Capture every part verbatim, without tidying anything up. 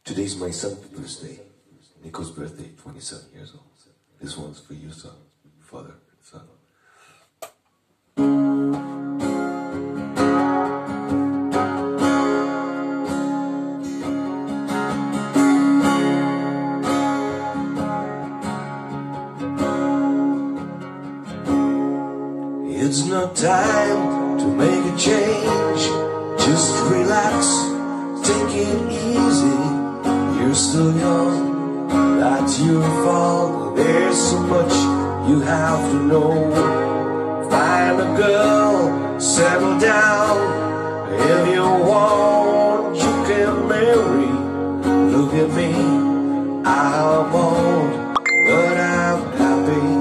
Today's my son's birthday. Nico's birthday, twenty-seven years old. This one's for you, son. Father, son. It's not time to make a change. Just relax, take it easy. You're still young, that's your fault. There's so much you have to know. Find a girl, settle down. If you want, you can marry. Look at me, I'm old, but I'm happy.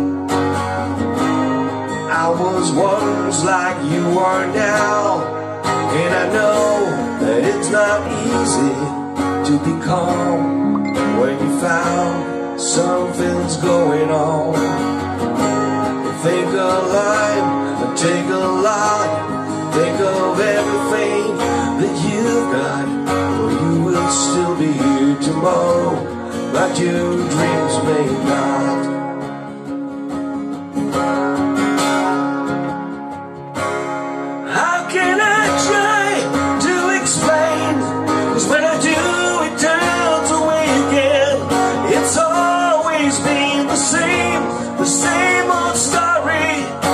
I was once like you are now, and I know that it's not easy to be calm when you found something's going on. Think alive, take a lot, think of everything that you've got. Or you will still be here tomorrow, but your dreams may not. How can I try to explain? 'Cause when I do, it turns away again. It's always been the same, the same old story.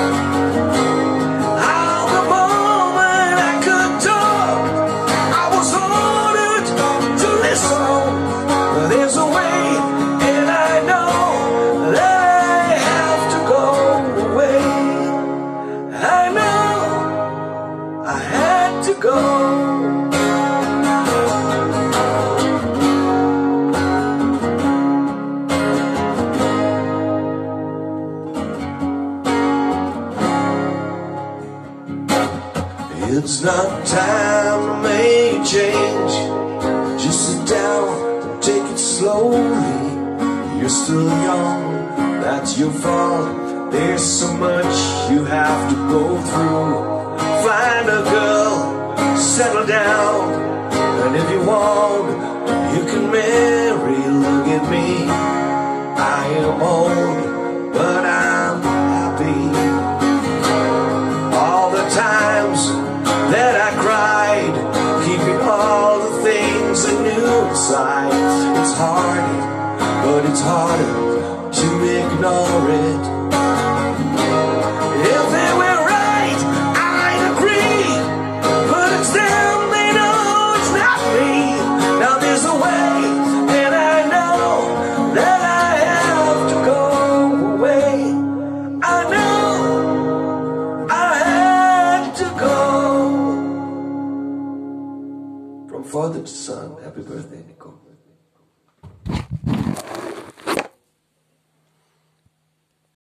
How the moment I could talk, I was ordered to listen. There's a way, and I know that I have to go away. I know I had to go. It's not time to make a change. Just sit down and take it slowly. You're still young, that's your fault. There's so much you have to go through. Find a girl, settle down, and if you want, you can marry. Look at me, I am old, but I'm happy. All the times that I cried, keeping all the things I knew inside. It's hard, but it's harder to ignore it. If they were right, I'd agree, but it's them, they know it's not me. Now there's a way, and I know that I have to go away. I know I had to go. From father to son, happy birthday, Nico.